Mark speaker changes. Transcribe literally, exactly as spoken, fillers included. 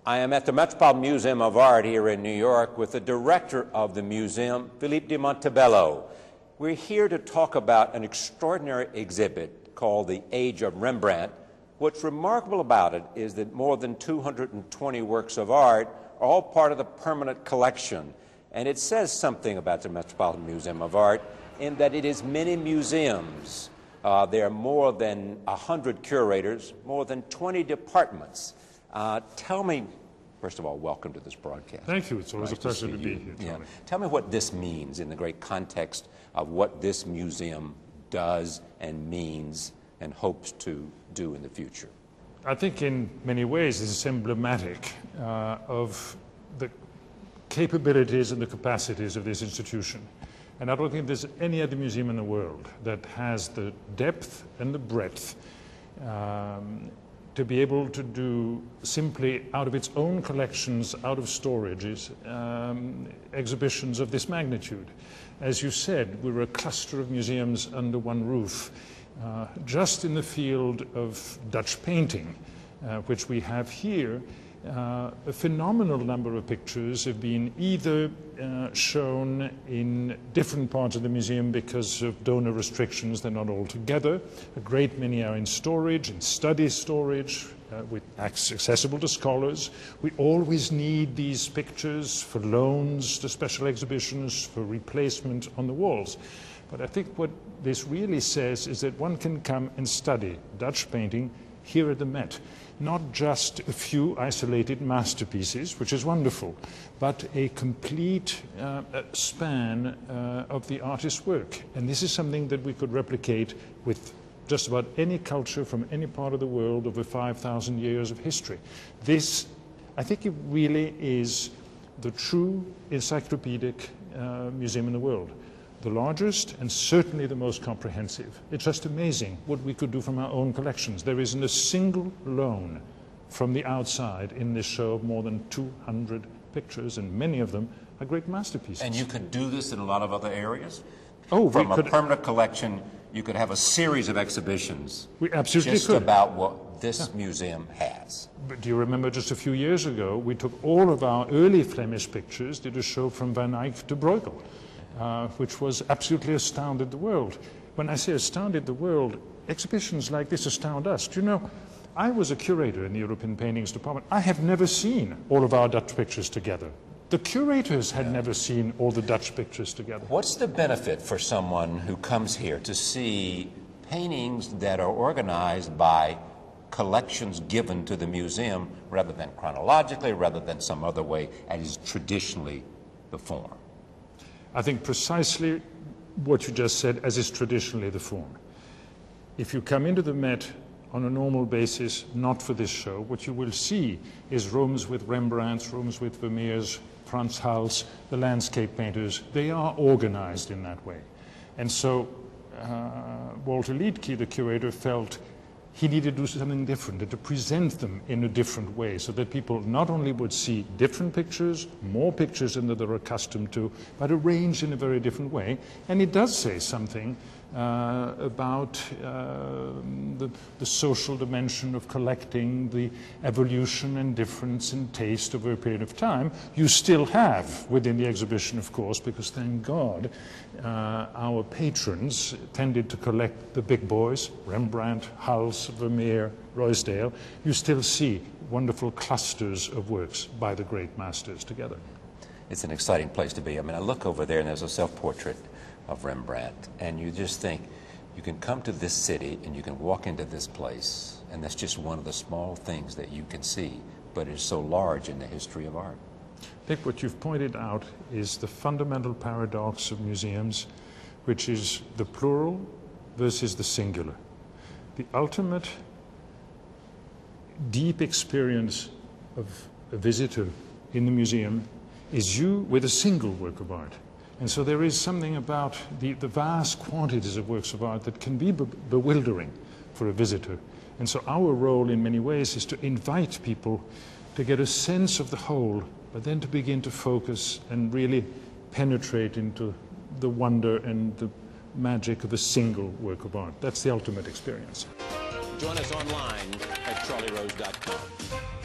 Speaker 1: I am at the Metropolitan Museum of Art here in New York with the director of the museum, Philippe de Montebello. We're here to talk about an extraordinary exhibit called The Age of Rembrandt. What's remarkable about it is that more than two hundred twenty works of art are all part of the permanent collection. And it says something about the Metropolitan Museum of Art in that it is many museums. Uh, there are more than one hundred curators, more than twenty departments. Uh, tell me, first of all, welcome to this broadcast.
Speaker 2: Thank you. It's always
Speaker 1: nice
Speaker 2: a pleasure
Speaker 1: to,
Speaker 2: to,
Speaker 1: to
Speaker 2: be
Speaker 1: you.
Speaker 2: here.
Speaker 1: Yeah.
Speaker 2: Charlie.
Speaker 1: Tell me what this means in the great context of what this museum does and means and hopes to do in the future.
Speaker 2: I think in many ways this is emblematic uh, of the capabilities and the capacities of this institution. And I don't think there's any other museum in the world that has the depth and the breadth um, to be able to do simply out of its own collections, out of storages, um, exhibitions of this magnitude. As you said, we're a cluster of museums under one roof. Uh, just in the field of Dutch painting, uh, which we have here, uh, a phenomenal number of pictures have been either uh, shown in different parts of the museum because of donor restrictions. They're not all together. A great many are in storage, in study storage, uh, with accessible to scholars. We always need these pictures for loans to special exhibitions, for replacement on the walls. But I think what this really says is that one can come and study Dutch painting here at the Met. Not just a few isolated masterpieces, which is wonderful, but a complete uh, span uh, of the artist's work. And this is something that we could replicate with just about any culture from any part of the world over five thousand years of history. This, I think it really is the true encyclopedic uh, museum in the world. The largest and certainly the most comprehensive. It's just amazing what we could do from our own collections. There isn't a single loan from the outside in this show of more than two hundred pictures, and many of them are great masterpieces.
Speaker 1: And you could do this in a lot of other areas?
Speaker 2: Oh,
Speaker 1: From
Speaker 2: we
Speaker 1: a
Speaker 2: could,
Speaker 1: permanent collection, you could have a series of exhibitions
Speaker 2: we absolutely
Speaker 1: just
Speaker 2: could.
Speaker 1: about what this yeah. museum has.
Speaker 2: But do you remember just a few years ago, we took all of our early Flemish pictures, did a show from Van Eyck to Bruegel. Uh, which was absolutely astounded the world. When I say astounded the world, exhibitions like this astound us. Do you know, I was a curator in the European Paintings Department. I have never seen all of our Dutch pictures together. The curators had yeah. never seen all the Dutch pictures together.
Speaker 1: What's the benefit for someone who comes here to see paintings that are organized by collections given to the museum rather than chronologically, rather than some other way, as is traditionally the form?
Speaker 2: I think precisely what you just said, as is traditionally the form. If you come into the Met on a normal basis, not for this show, what you will see is rooms with Rembrandts, rooms with Vermeers, Frans Hals, the landscape painters. They are organized in that way. And so uh, Walter Liedtke, the curator, felt he needed to do something different, and to present them in a different way so that people not only would see different pictures, more pictures than they're accustomed to, but arranged in a very different way. And it does say something uh, about uh, the, the social dimension of collecting, the evolution and difference in taste over a period of time. You still have within the exhibition, of course, because thank God uh, our patrons tended to collect the big boys, Rembrandt, Hals, Vermeer, Ruysdael. You still see wonderful clusters of works by the great masters together.
Speaker 1: It's an exciting place to be. I mean, I look over there and there's a self-portrait of Rembrandt, and you just think, you can come to this city and you can walk into this place, and that's just one of the small things that you can see, but it's so large in the history of art.
Speaker 2: I think what you've pointed out is the fundamental paradox of museums, which is the plural versus the singular. The ultimate deep experience of a visitor in the museum is you with a single work of art. And so there is something about the, the vast quantities of works of art that can be be bewildering for a visitor. And so our role in many ways is to invite people to get a sense of the whole, but then to begin to focus and really penetrate into the wonder and the magic of a single work of art. That's the ultimate experience.
Speaker 1: Join us online at charlie rose dot com.